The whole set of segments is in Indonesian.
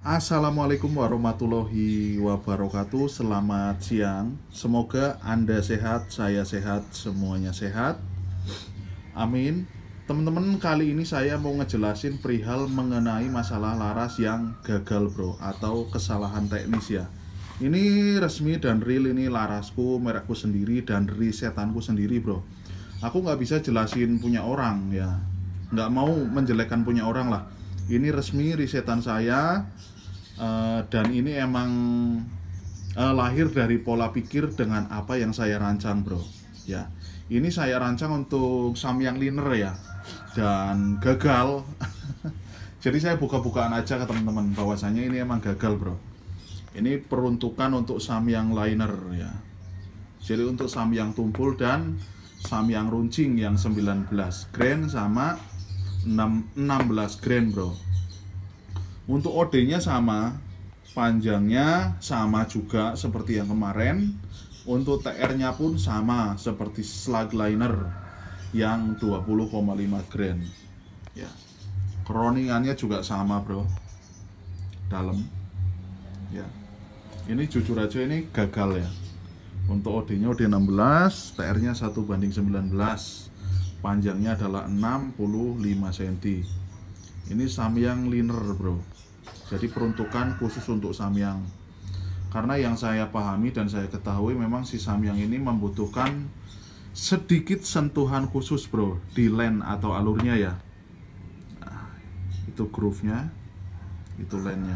Assalamualaikum warahmatullahi wabarakatuh. Selamat siang. Semoga Anda sehat, saya sehat, semuanya sehat. Amin. Teman-teman, kali ini saya mau ngejelasin perihal mengenai masalah laras yang gagal, bro, atau kesalahan teknis ya. Ini resmi dan real, ini larasku, merekku sendiri dan risetanku sendiri, bro. Aku nggak bisa jelasin punya orang ya. Nggak mau menjelekkan punya orang lah. Ini resmi risetan saya. Dan ini emang lahir dari pola pikir dengan apa yang saya rancang, bro. Ya, ini saya rancang untuk Samyang Liner ya, dan gagal. Jadi saya buka-bukaan aja ke teman-teman bahwasanya ini emang gagal, bro. Ini peruntukan untuk Samyang Liner ya. Jadi untuk Samyang tumpul dan Samyang runcing yang 19 grain sama 16 grain, bro. Untuk OD-nya sama, panjangnya sama juga seperti yang kemarin. Untuk TR-nya pun sama seperti slug liner yang 20,5 grain. Ya. Kroningannya juga sama, bro. Dalam. Ya. Ini jujur aja ini gagal ya. Untuk OD-nya OD 16, TR-nya 1:19. Panjangnya adalah 65 cm. Ini Samyang Liner, bro. Jadi peruntukan khusus untuk Samyang. Karena yang saya pahami dan saya ketahui memang si Samyang ini membutuhkan sedikit sentuhan khusus, bro, di line atau alurnya ya. Nah, itu groove-nya, itu line-nya.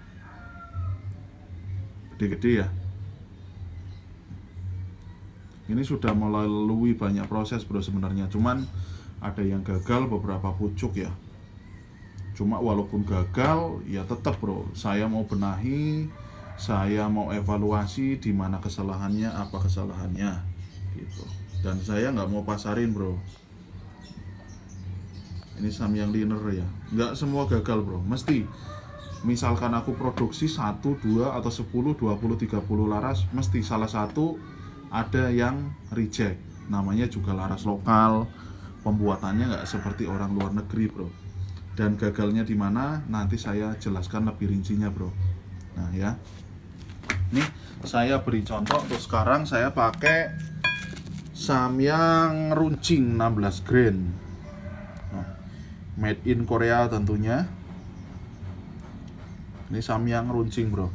Gede-gede ya. Ini sudah melalui banyak proses, bro, sebenarnya. Cuman ada yang gagal beberapa pucuk ya. Cuma walaupun gagal, ya tetap, bro, saya mau benahi, saya mau evaluasi di mana kesalahannya, apa kesalahannya, gitu. Dan saya nggak mau pasarin, bro. Ini Samyang Liner ya, nggak semua gagal, bro. Mesti, misalkan aku produksi 1, 2, atau 10, 20, 30 laras, mesti salah satu ada yang reject. Namanya juga laras lokal, pembuatannya nggak seperti orang luar negeri, bro. Dan gagalnya di mana nanti saya jelaskan lebih rincinya, bro. Nah ya, ini saya beri contoh. Untuk sekarang saya pakai Samyang runcing 16 grain. Nah, made in Korea tentunya. Ini Samyang runcing, bro.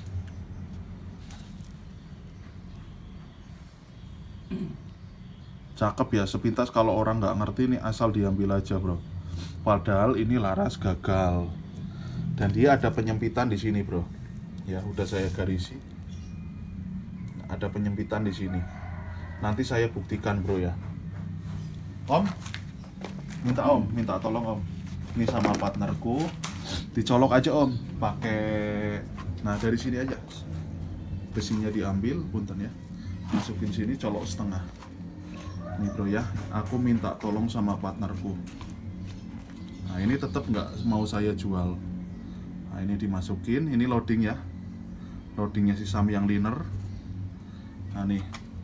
Cakep ya, sepintas kalau orang nggak ngerti ini asal diambil aja, bro. Padahal ini laras gagal. Dan dia ada penyempitan di sini, bro. Ya, udah saya garisi. Ada penyempitan di sini. Nanti saya buktikan, bro ya. Om, minta tolong, Om. Ini sama partnerku. Dicolok aja, Om. Pakai, nah dari sini aja. Besinya diambil, punten ya. Masukin sini, colok setengah. Nih, bro ya. Aku minta tolong sama partnerku. Nah ini tetap nggak mau saya jual. Nah ini dimasukin, ini loading ya, loadingnya si Samyang Liner. Nah nih,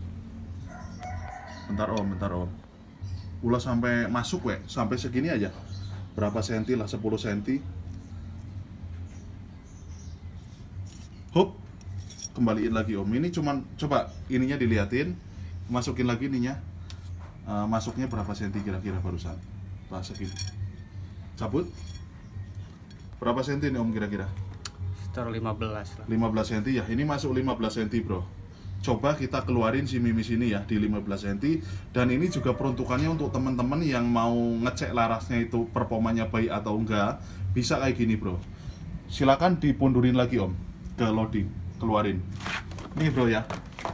bentar om, ulas sampai masuk sampai segini aja. Berapa senti lah, 10 senti. Hop, kembaliin lagi, om. Ini cuman, coba ininya diliatin, masukin lagi ininya. Masuknya berapa senti kira-kira barusan? Pas segini. Cabut berapa senti nih, om, kira-kira? Sekitar 15 lah. 15 senti ya. Ini masuk 15 senti, bro. Coba kita keluarin si mimis ini ya di 15 senti. Dan ini juga peruntukannya untuk teman-teman yang mau ngecek larasnya itu performanya baik atau enggak. Bisa kayak gini, bro. Silakan dipundurin lagi, om, ke loading. Keluarin. Nih, bro ya.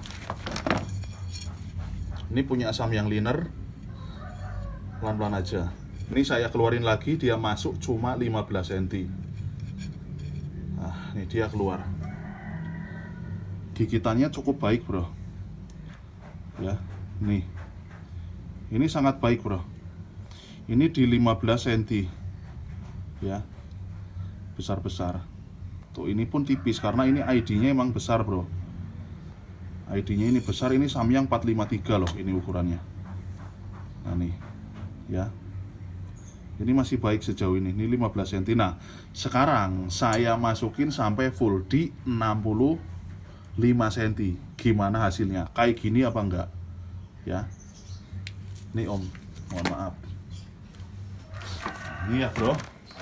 Ini punya Samyang Liner. Pelan-pelan aja. Ini saya keluarin lagi, dia masuk cuma 15 cm. Nah, ini dia keluar. Gigitannya cukup baik, bro. Ya, nih. Ini sangat baik, bro. Ini di 15 cm. Ya. Besar-besar. Tuh, ini pun tipis karena ini ID-nya emang besar, bro. ID-nya ini besar, ini Samyang 453 loh ini ukurannya. Nah, nih. Ya. Ini masih baik sejauh ini 15 cm. Nah, sekarang saya masukin sampai full di 65 cm. Gimana hasilnya? Kayak gini apa enggak? Ya. Nih Om, mohon maaf. Ini ya bro.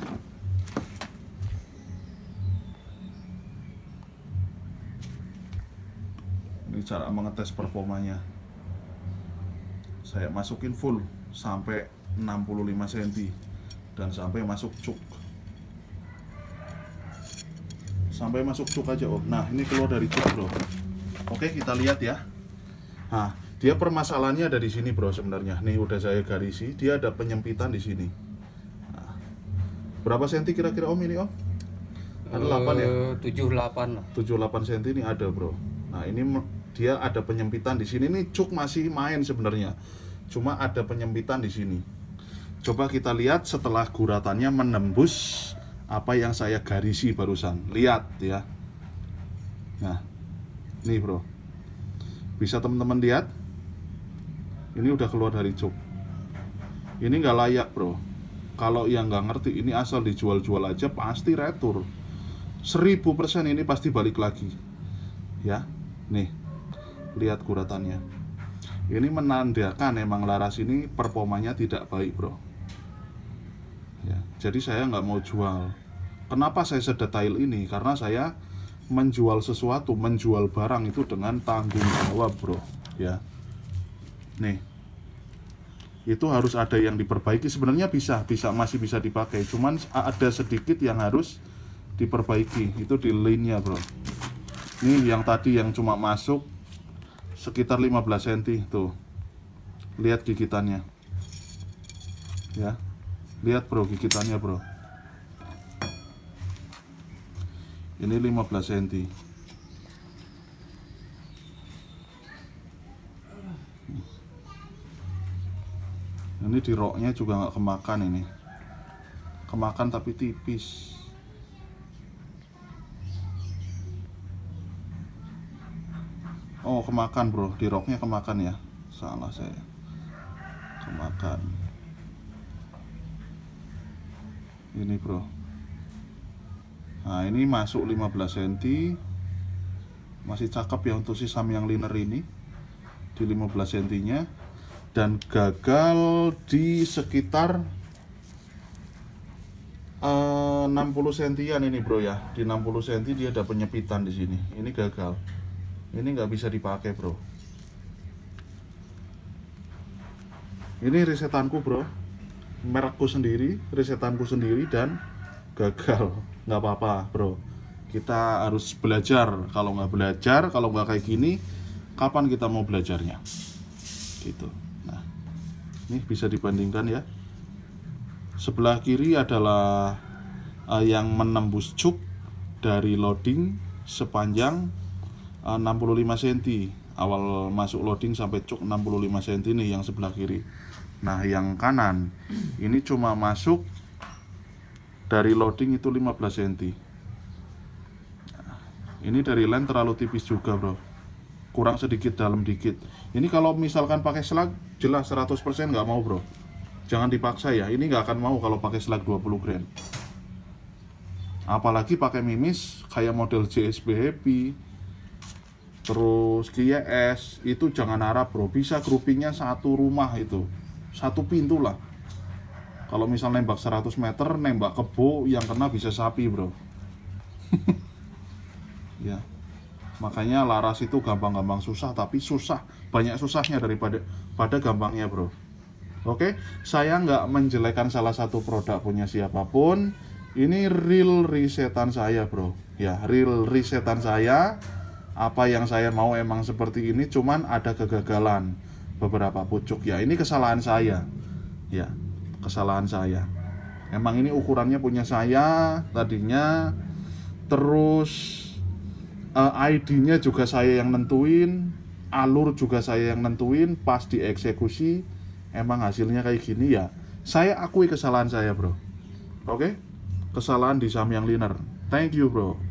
Ini cara mengetes performanya. Saya masukin full sampai 65 cm dan sampai masuk cuk. Sampai masuk cuk aja Om. Nah, ini keluar dari cuk bro. Oke, kita lihat ya. Nah, dia permasalahannya ada di sini bro sebenarnya. Nih udah saya garisi, dia ada penyempitan di sini. Nah, berapa senti kira-kira Om ini Om? Ada 8 ya? 78 lah. 78 cm ini ada bro. Nah, ini dia ada penyempitan di sini. Nih cuk masih main sebenarnya. Cuma ada penyempitan di sini. Coba kita lihat setelah guratannya menembus apa yang saya garisi barusan. Lihat ya. Nah, nih bro. Bisa teman-teman lihat? Ini udah keluar dari cuk. Ini nggak layak bro. Kalau yang nggak ngerti, ini asal dijual-jual aja pasti retur. 1000% ini pasti balik lagi. Ya, nih. Lihat guratannya. Ini menandakan emang laras ini performanya tidak baik bro. Ya, jadi saya nggak mau jual. Kenapa saya sedetail ini? Karena saya menjual sesuatu, menjual barang itu dengan tanggung jawab bro. Ya, nih, itu harus ada yang diperbaiki. Sebenarnya masih bisa dipakai. Cuman ada sedikit yang harus diperbaiki. Itu di lainnya bro. Nih yang tadi yang cuma masuk sekitar 15 cm tuh. Lihat gigitannya. Ya. Lihat bro gigitannya bro. Ini 15 cm. Ini di roknya juga nggak kemakan ini. Kemakan tapi tipis. Oh kemakan bro, di roknya kemakan ya. Salah saya. Kemakan. Ini bro. Nah ini masuk 15 cm. Masih cakep ya untuk si Samyang liner ini. Di 15 cm nya. Dan gagal di sekitar 60 cm ini bro ya. Di 60 cm dia ada penyepitan di sini. Ini gagal. Ini nggak bisa dipakai bro. Ini risetanku bro, merekku sendiri, risetanku sendiri, dan gagal. Nggak apa-apa bro, kita harus belajar. Kalau nggak belajar, kalau nggak kayak gini, kapan kita mau belajarnya? Gitu. Nah, ini bisa dibandingkan ya. Sebelah kiri adalah yang menembus cuk dari loading sepanjang 65 cm. Awal masuk loading sampai cuk 65 cm nih yang sebelah kiri. Nah yang kanan ini cuma masuk dari loading itu 15 cm. Nah, ini dari line terlalu tipis juga bro. Kurang sedikit, dalam dikit. Ini kalau misalkan pakai slag jelas 100% nggak mau bro. Jangan dipaksa ya. Ini nggak akan mau kalau pakai slag 20 gram. Apalagi pakai mimis kayak model JSB Happy, terus GS, itu jangan harap bro. Bisa groupingnya satu rumah itu, satu pintu lah. Kalau misal nembak 100 meter, nembak kebo, yang kena bisa sapi bro. Ya, makanya laras itu gampang-gampang susah, tapi susah, banyak susahnya daripada gampangnya bro. Oke, saya nggak menjelekan salah satu produk punya siapapun. Ini real risetan saya bro. Ya, real risetan saya. Apa yang saya mau emang seperti ini, cuman ada kegagalan beberapa pucuk ya. Ini kesalahan saya. Ya, kesalahan saya. Emang ini ukurannya punya saya tadinya. Terus ID-nya juga saya yang nentuin, alur juga saya yang nentuin. Pas dieksekusi emang hasilnya kayak gini ya. Saya akui kesalahan saya bro. Oke? Kesalahan di Samyang liner. Thank you bro.